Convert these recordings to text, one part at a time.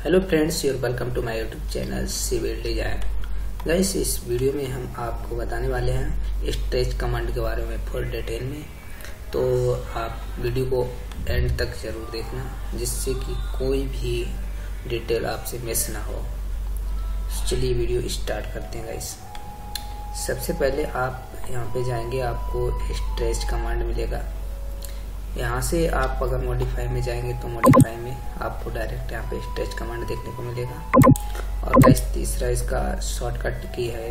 Hello friends, you're welcome to my YouTube channel civil design. Guys, इस video में हम आपको बताने वाले हैं स्ट्रेच कमांड के बारे में फुल डिटेल में। तो आप वीडियो को एंड तक जरूर देखना, जिससे कि कोई भी डिटेल आपसे मिस ना हो। चलिए वीडियो स्टार्ट करते हैं गाइस। सबसे पहले आप यहाँ पे जाएंगे, आपको स्ट्रेच कमांड मिलेगा। यहाँ से आप अगर मॉडिफाई में जाएंगे तो मॉडिफाई में आपको डायरेक्ट यहाँ पे स्ट्रेच कमांड देखने को मिलेगा। और गाइस, तीसरा इसका शॉर्टकट की है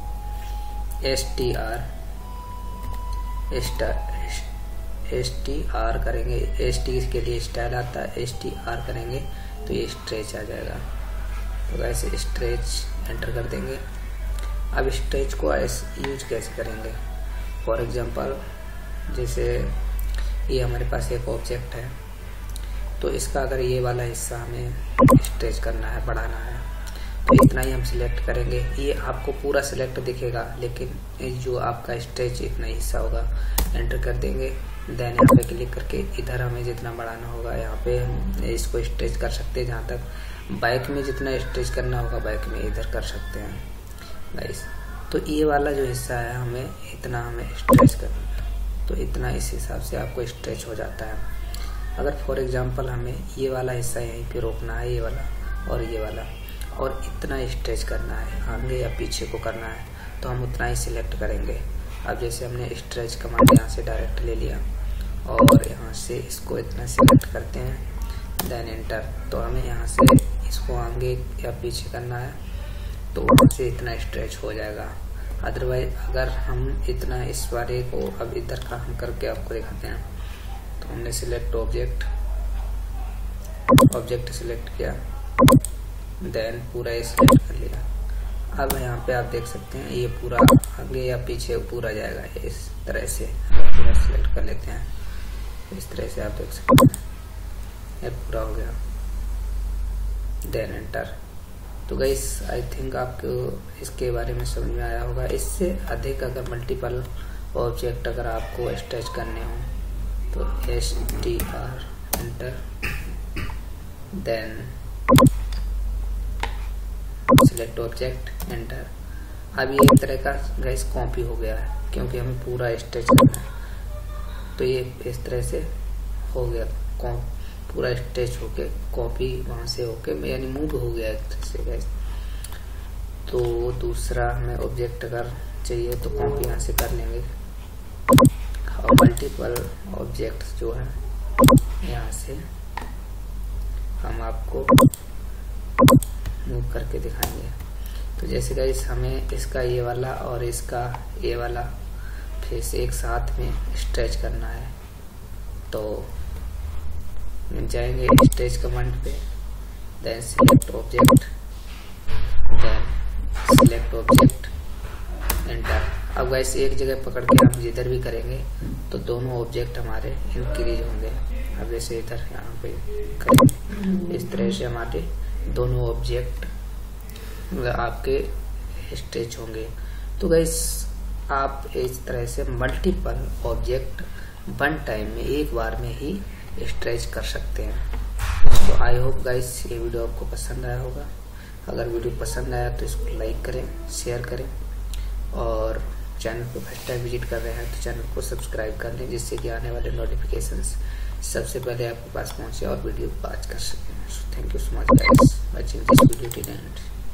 STR करेंगे। ST के लिए स्टाइल आता है, STR करेंगे तो ये स्ट्रेच आ जाएगा। तो गाइस स्ट्रेच एंटर कर देंगे। अब स्ट्रेच को यूज कैसे करेंगे? फॉर एग्जांपल, जैसे ये हमारे पास एक ऑब्जेक्ट है, तो इसका अगर ये वाला हिस्सा हमें स्ट्रेच करना है, बढ़ाना है, तो इतना ही हम सिलेक्ट करेंगे। ये आपको पूरा सिलेक्ट दिखेगा, लेकिन जो आपका स्ट्रेच इतना हिस्सा होगा, एंटर कर देंगे। देन यहाँ पे क्लिक करके इधर हमें जितना बढ़ाना होगा, यहाँ पे इसको स्ट्रेच कर सकते हैं। जहाँ तक बाइक में जितना स्ट्रेच करना होगा, बाइक में इधर कर सकते हैं गाइस। तो ये वाला जो हिस्सा है, हमें इतना स्ट्रेच करना है, तो इतना इस हिसाब से आपको स्ट्रेच हो जाता है। अगर फॉर एग्जांपल हमें ये वाला हिस्सा यहीं पे रोकना है, ये वाला और ये वाला, और इतना स्ट्रेच करना है, आगे या पीछे को करना है, तो हम उतना ही सिलेक्ट करेंगे। अब जैसे हमने स्ट्रेच कमांड यहाँ से डायरेक्ट ले लिया और यहाँ से इसको इतना सिलेक्ट करते हैं, देन एंटर। तो हमें यहाँ से इसको आगे या पीछे करना है, तो वहाँ से इतना स्ट्रेच हो जाएगा। अदरवाइज अगर हम इतना इस वाले को अब इधर का हम करके आपको दिखाते हैं। तो हमने सिलेक्ट ऑब्जेक्ट सिलेक्ट किया, देन पूरा ये सिलेक्ट कर लिया। अब यहाँ पे आप देख सकते हैं ये पूरा आगे या पीछे पूरा जाएगा। इस तरह से पूरा सिलेक्ट कर लेते हैं, इस तरह से आप देख सकते हैं ये पूरा हो गया। Then enter. तो गाइस, आई थिंक आपको इसके बारे में समझ में आया होगा। इससे अधिक अगर मल्टीपल ऑब्जेक्ट अगर आपको स्ट्रेच करने हो तो STR enter, then select object enter. अब ये एक तरह का गाइस कॉपी हो गया है, क्योंकि हमें पूरा स्ट्रेच करना है। तो ये इस तरह से हो गया, पूरा स्ट्रेच होके कॉपी वहां से होके यानी मूव हो गया एक तरह से गाइस। तो दूसरा हमें ऑब्जेक्ट अगर चाहिए तो कॉपी यहाँ से कर लेंगे, और मल्टीपल ऑब्जेक्ट जो है यहाँ से हम आपको मूव करके दिखाएंगे। तो जैसे गाइस हमें इसका ये वाला और इसका ये वाला फेस एक साथ में स्ट्रेच करना है, तो जाएंगे स्ट्रेच कमांड पे, then select object, then select object enter. अब गाइस एक जगह पकड़ के हम जिधर भी करेंगे तो दोनों ऑब्जेक्ट हमारे इंक्रीज होंगे। अब जैसे इधर यहाँ पे करेंगे, इस तरह से हमारे दोनों ऑब्जेक्ट आपके स्ट्रेच होंगे। तो गाइस आप इस तरह से मल्टीपल ऑब्जेक्ट वन टाइम में, एक बार में ही स्ट्रेच कर सकते हैं। तो आई होप गाइस ये वीडियो आपको पसंद आया होगा। अगर वीडियो पसंद आया तो इसको लाइक करें, शेयर करें, और चैनल को फर्स्ट टाइम विजिट कर रहे हैं तो चैनल को सब्सक्राइब कर लें, जिससे कि आने वाले नोटिफिकेशंस सबसे पहले आपके पास पहुंचे और वीडियो को वॉच कर सकें। Thank you so much guys watching this video till and.